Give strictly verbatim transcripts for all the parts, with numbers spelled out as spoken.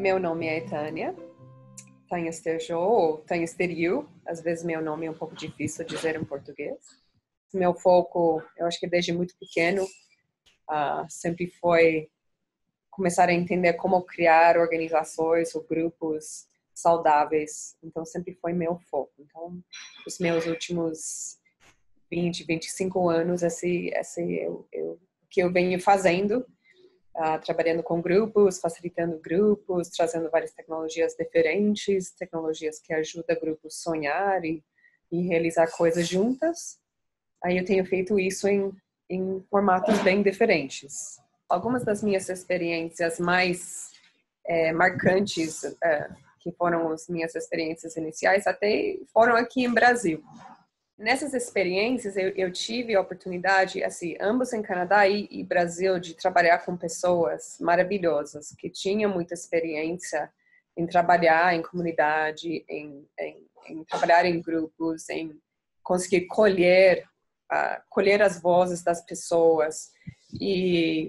Meu nome é Tânia, Tânia Sterjou, ou Tânia Esteriu. Às vezes meu nome é um pouco difícil de dizer em português. Meu foco, eu acho que desde muito pequeno, uh, sempre foi começar a entender como criar organizações ou grupos saudáveis. Então, sempre foi meu foco. Então, os meus últimos vinte, vinte e cinco anos, esse, esse eu, eu, que eu venho fazendo, uh, trabalhando com grupos, facilitando grupos, trazendo várias tecnologias diferentes, tecnologias que ajudam grupos a sonhar e, e realizar coisas juntas. Aí eu tenho feito isso em, em formatos bem diferentes. Algumas das minhas experiências mais é, marcantes, é, que foram as minhas experiências iniciais, até foram aqui em Brasil. Nessas experiências, eu, eu tive a oportunidade, assim, ambos em Canadá e, e Brasil, de trabalhar com pessoas maravilhosas, que tinham muita experiência em trabalhar em comunidade, em, em, em trabalhar em grupos, em conseguir colher, uh, colher as vozes das pessoas. E,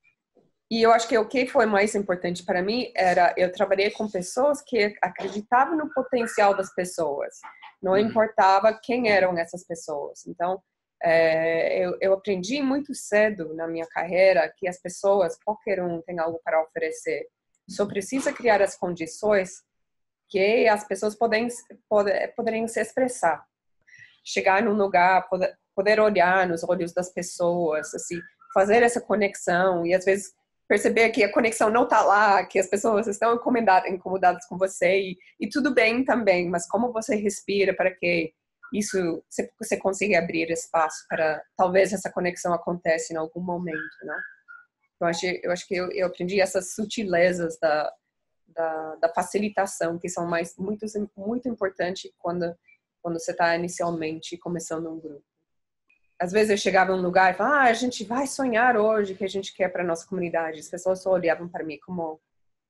e eu acho que o que foi mais importante para mim era, eu trabalhei com pessoas que acreditavam no potencial das pessoas. Não importava quem eram essas pessoas. Então, é, eu, eu aprendi muito cedo na minha carreira que as pessoas, qualquer um tem algo para oferecer. Só precisa criar as condições que as pessoas podem, poder, poderem se expressar. Chegar num lugar, poder, poder olhar nos olhos das pessoas, assim, fazer essa conexão e às vezes perceber que a conexão não está lá, que as pessoas estão incomodadas, incomodadas com você e, e tudo bem também, mas como você respira para que isso, você consiga abrir espaço para talvez essa conexão aconteça em algum momento, né? Eu acho, eu acho que eu, eu aprendi essas sutilezas da, da, da facilitação, que são mais, muito, muito importantes quando, quando você está inicialmente começando um grupo. Às vezes eu chegava em um lugar e falava, ah, a gente vai sonhar hoje o que a gente quer para a nossa comunidade. As pessoas só olhavam para mim como,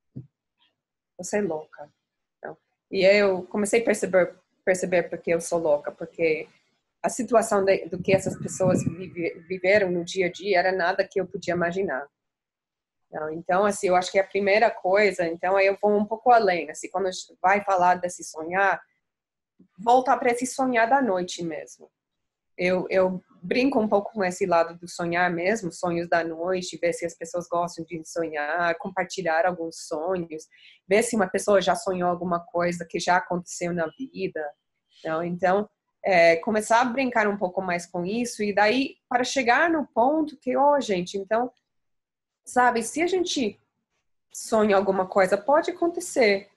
você é louca. Então, e eu comecei a perceber, perceber porque eu sou louca, porque a situação de, do que essas pessoas vive, viveram no dia a dia era nada que eu podia imaginar. Então, assim, eu acho que a primeira coisa, então aí eu vou um pouco além, assim, quando vai falar desse sonhar, voltar para esse sonhar da noite mesmo. Eu, eu brinco um pouco com esse lado do sonhar mesmo, sonhos da noite, ver se as pessoas gostam de sonhar, compartilhar alguns sonhos, ver se uma pessoa já sonhou alguma coisa que já aconteceu na vida. Então, então é, começar a brincar um pouco mais com isso e daí para chegar no ponto que, ó, oh, gente, então, sabe, se a gente sonha alguma coisa, pode acontecer.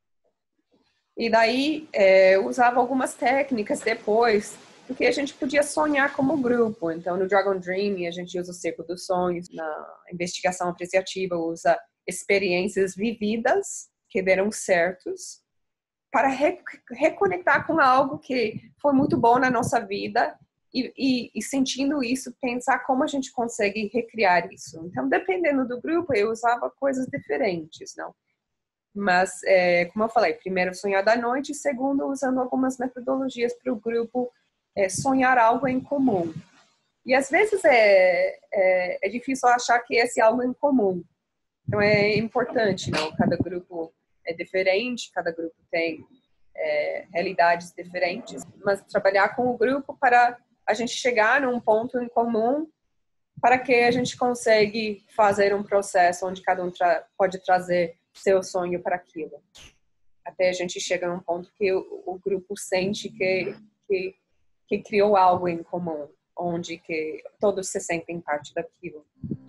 E daí é, eu usava algumas técnicas depois, porque a gente podia sonhar como grupo. Então, no Dragon Dream, a gente usa o Círculo dos Sonhos. Na investigação apreciativa, usa experiências vividas que deram certos para re reconectar com algo que foi muito bom na nossa vida e, e, e sentindo isso, pensar como a gente consegue recriar isso. Então, dependendo do grupo, eu usava coisas diferentes, não? Mas, é, como eu falei, primeiro sonhar da noite e segundo usando algumas metodologias para o grupo é, sonhar algo em comum. E às vezes é, é, é difícil achar que esse algo em comum. Então é importante, não? Cada grupo é diferente, cada grupo tem é, realidades diferentes, mas trabalhar com o grupo para a gente chegar num ponto em comum para que a gente consiga fazer um processo onde cada um tra pode trazer seu sonho para aquilo. Até a gente chega num ponto que o, o grupo sente que, que, que criou algo em comum, onde que todos se sentem parte daquilo.